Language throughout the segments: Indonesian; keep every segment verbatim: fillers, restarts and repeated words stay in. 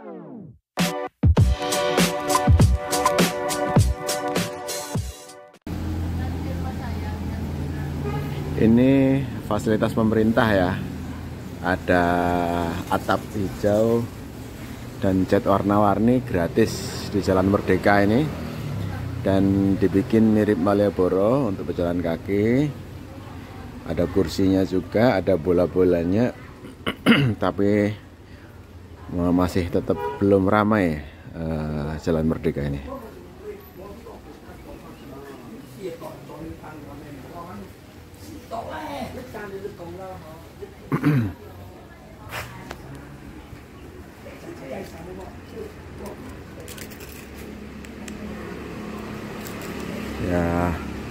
Ini fasilitas pemerintah ya, ada atap hijau dan cat warna-warni gratis di Jalan Merdeka ini, dan dibikin mirip Malioboro untuk pejalan kaki. Ada kursinya juga, ada bola-bolanya, tapi masih tetap belum ramai uh, Jalan Merdeka ini. Ya,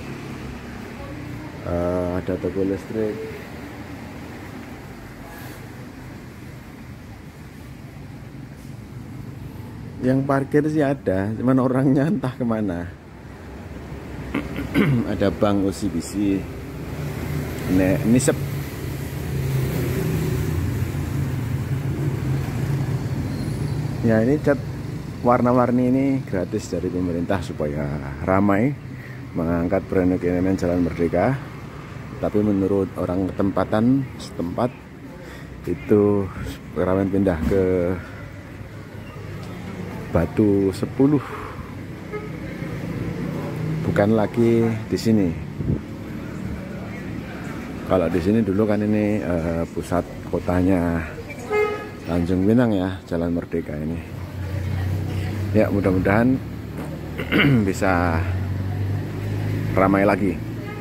uh, ada toko listrik. Yang parkir sih ada, cuman orangnya entah kemana. Ada bank O C B C, Nisep. Ya, ini cat warna-warni ini gratis dari pemerintah supaya ramai mengangkat perekonomian Jalan Merdeka. Tapi menurut orang tempatan setempat itu rawan pindah ke Batu sepuluh, bukan lagi di sini. Kalau di sini dulu kan ini uh, pusat kotanya Tanjung Pinang ya, Jalan Merdeka ini. Ya, mudah-mudahan bisa ramai lagi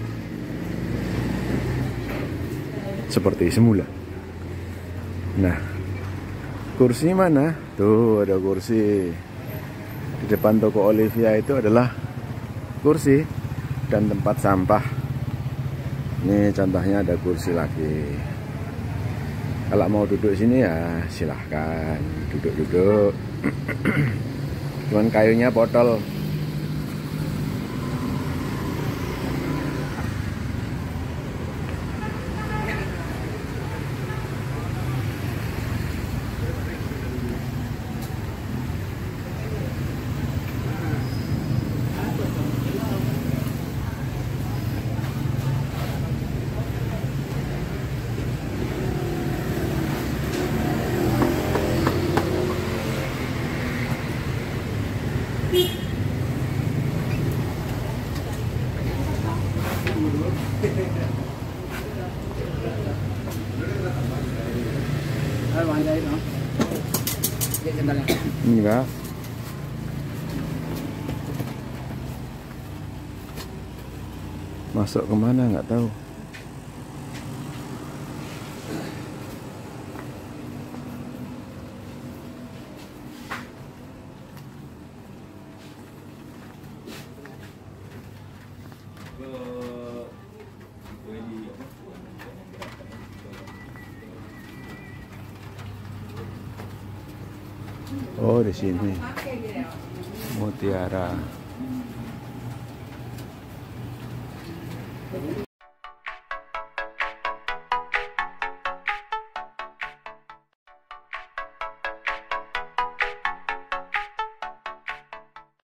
seperti semula. Nah, kursi mana? Tuh ada kursi. Di depan toko Olivia itu adalah kursi dan tempat sampah. Ini contohnya ada kursi lagi. Kalau mau duduk sini ya silahkan duduk-duduk. Cuman kayunya botol. Enggak. Masuk kemana nggak tahu. Oh, di sini Mutiara.